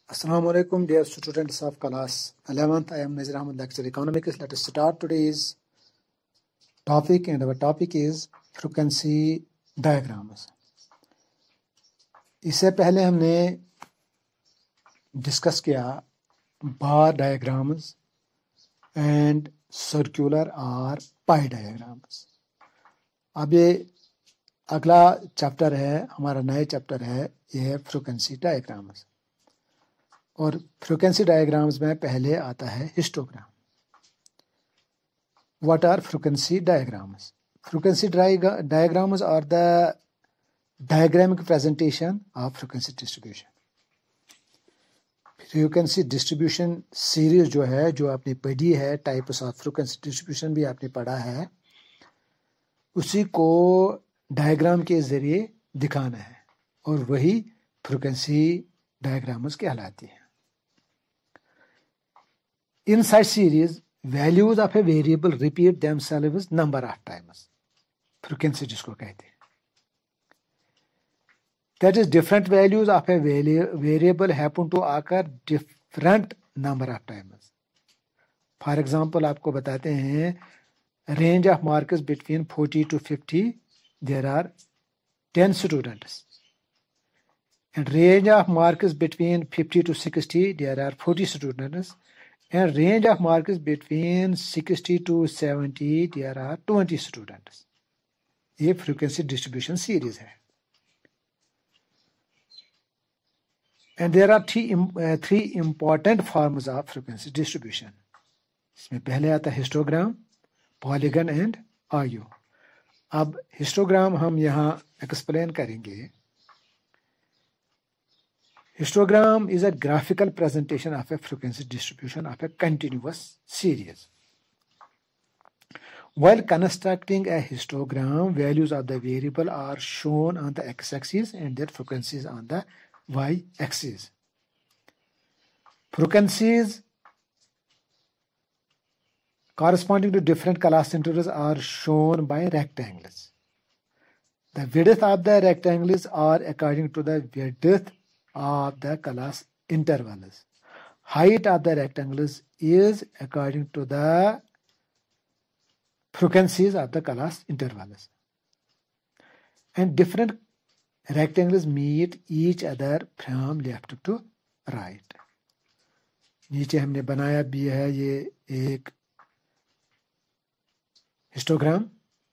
Assalamu alaikum, dear students of class 11th. I am Nazir Ahmed, lecturer economics. Let us start today's topic, and our topic is frequency diagrams. इससे पहले हमने discuss किया बार diagrams and circular और पाई diagrams. अब ये अगला chapter है, हमारा नया चैप्टर है, ये है फ्रीक्वेंसी डायग्राम्स. और फ्रीक्वेंसी डायग्राम्स में पहले आता है histogram. What are frequency diagrams? Frequency diagrams are the diagrammatic presentation of frequency distribution. Frequency distribution series जो है, जो आपने पढ़ी है, टाइप्स ऑफ फ्रीक्वेंसी डिस्ट्रीब्यूशन भी आपने पढ़ा है, उसी को डायग्राम के जरिए दिखाना है, और वही फ्रीक्वेंसी डायग्राम्स कहलाती है. In such series, values of a variable repeat themselves number of times. Frequency जिसको कहते हैं. That is, different values of a variable happen to occur different number of times. For example, आपको बताते हैं, range of marks between 40 to 50, there are 10 students. And range of marks between 50 to 60, there are 40 students. And range of marks between 60 to 70, there are 20 students. ये frequency distribution series है. And there are three important forms of frequency distribution. इसमें पहले आता है histogram, polygon and RU. अब histogram हम यहाँ explain करेंगे. Histogram is a graphical presentation of a frequency distribution of a continuous series. While constructing a histogram, values of the variable are shown on the x-axis and their frequencies on the y-axis. Frequencies corresponding to different class intervals are shown by rectangles. The width of the rectangles are according to the width of the class intervals. Height of the rectangles is according to the frequencies of the class intervals. And different rectangles meet each other from left to right. नीचे हमने बनाया भी है ये एक histogram.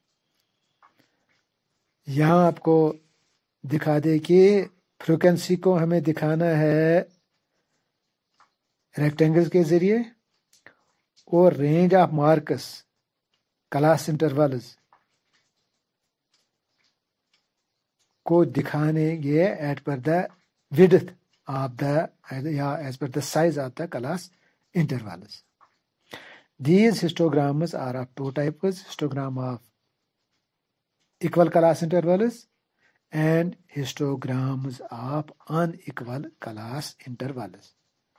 यहाँ आपको दिखा दे कि फ्रीक्वेंसी को हमें दिखाना है रेक्टेंगल्स के जरिए, और range of marks class intervals को दिखाने ये at per the width of the या as per the size of the class intervals. These histograms are of two types: histogram of equal class intervals and histograms of unequal class intervals.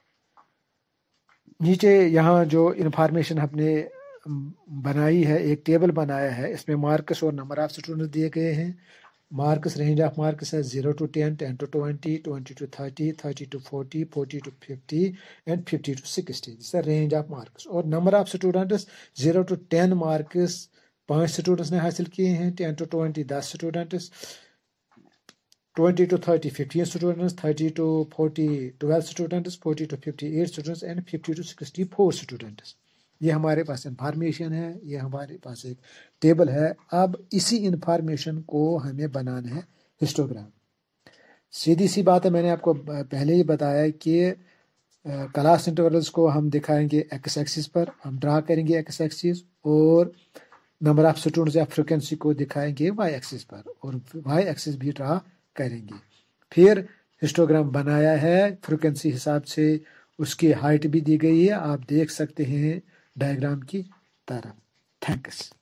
नीचे यहाँ जो information हमने बनाई है, एक table बनाया है, इसमें मार्क्स और नंबर ऑफ स्टूडेंट्स दिए गए हैं. मार्क्स, रेंज ऑफ मार्क्स है 0 to 10, 10 to 20, 20 to 30, 30 to 40, 40 to 50 and 50 to 60. This is the range of marks. और number of students 0 to 10 marks 5 students ने हासिल किए हैं, 10 to 20 10 students, 20 to 30 15 students, 30 to 40 12 students, 40 to 58 students and 50 to 64 students. ये हमारे पास information है, ये हमारे पास एक टेबल है. अब इसी इंफॉर्मेशन को हमें बनाना है हिस्टोग्राम. सीधी सी बात है, मैंने आपको पहले ही बताया कि क्लास इंटरवल्स को हम दिखाएंगे एक्स एक्सिस पर, हम ड्रा करेंगे एक्स एक्सिस, और नंबर ऑफ स्टूडेंट्स या फ्रीक्वेंसी को दिखाएंगे वाई एक्सिस पर, और वाई एक्सिस भी ड्रा करेंगे. फिर हिस्टोग्राम बनाया है फ्रीक्वेंसी हिसाब से, उसकी हाइट भी दी गई है, आप देख सकते हैं डायग्राम की तरफ. थैंक्स.